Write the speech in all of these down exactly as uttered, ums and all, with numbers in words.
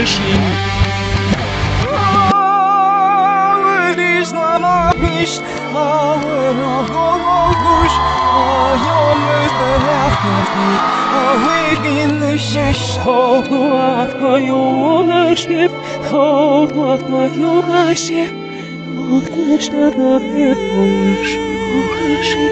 nicht, aber noch gut, I almost left me. Awake in the shadows, hold what my ownership, hold what my ownership, hold the shadow of ownership,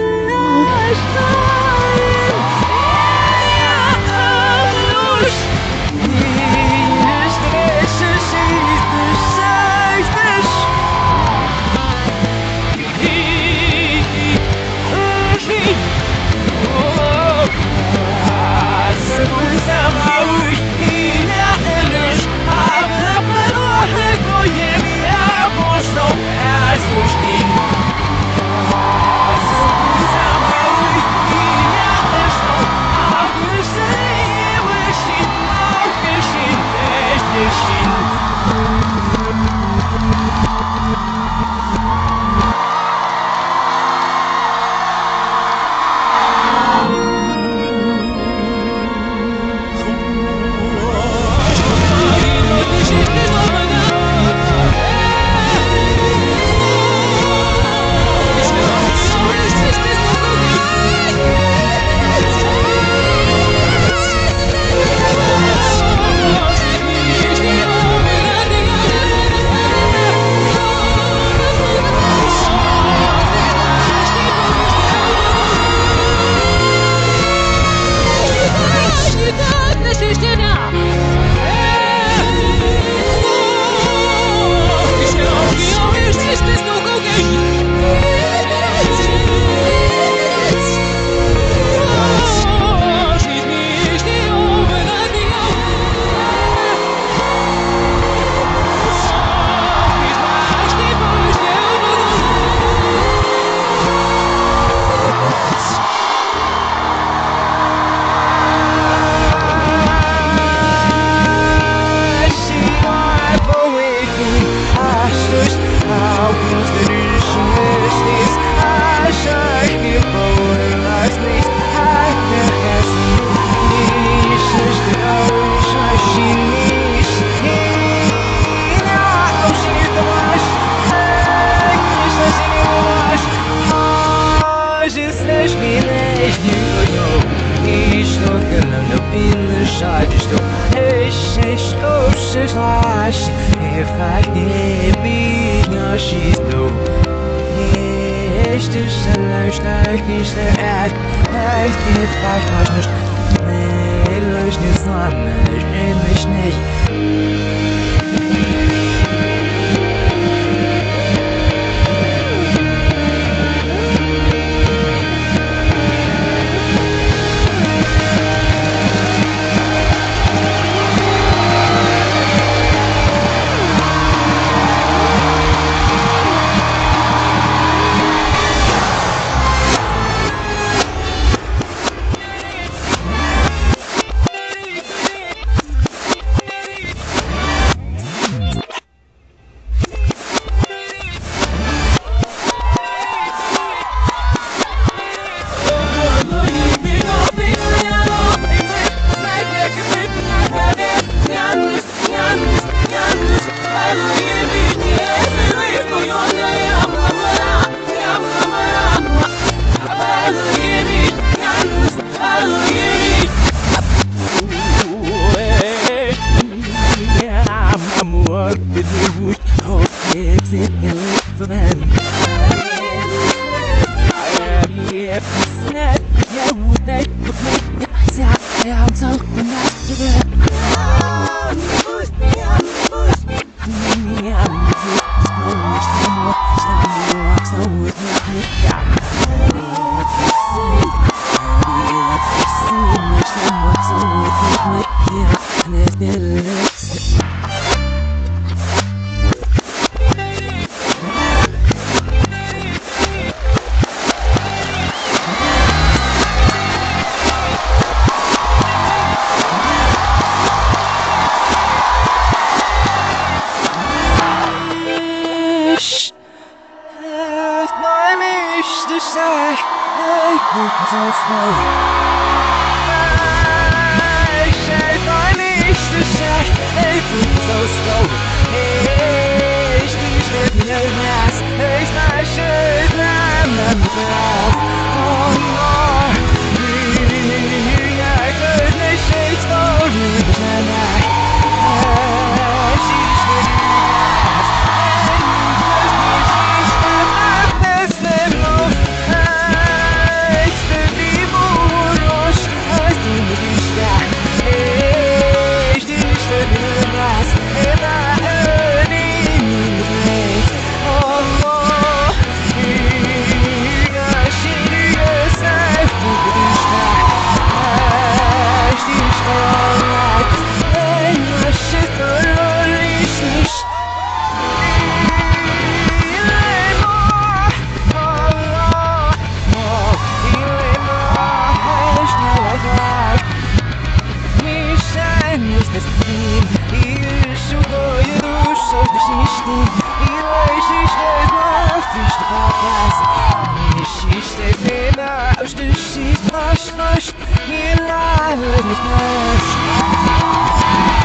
if I can't be your she's no Este Salzsteig ist der Erd Es geht weiter nicht Mädels die Sonne Ich nehm mich nicht I das Team. Ihr Schuhe, ihr Dusche, das nicht die. Ihr Leich, ich weiß noch, wie ich da weiß. Ich ist der Fehler, ich schieß, wasch, wasch. Ihr Leid, nicht wasch.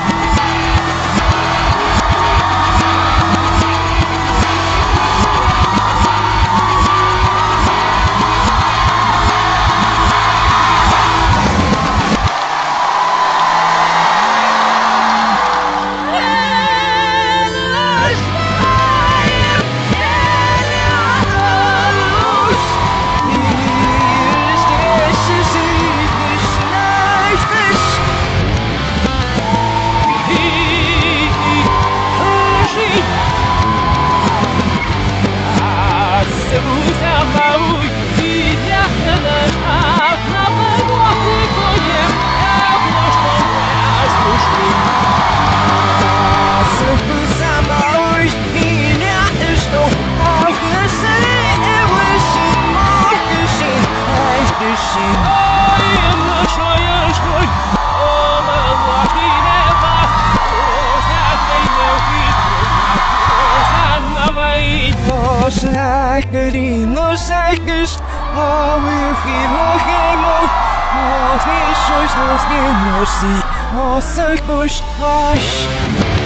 No sais oh, we feel oh, oh, oh, oh, oh, oh, oh, oh, oh, oh, oh, oh, oh, oh, oh, oh,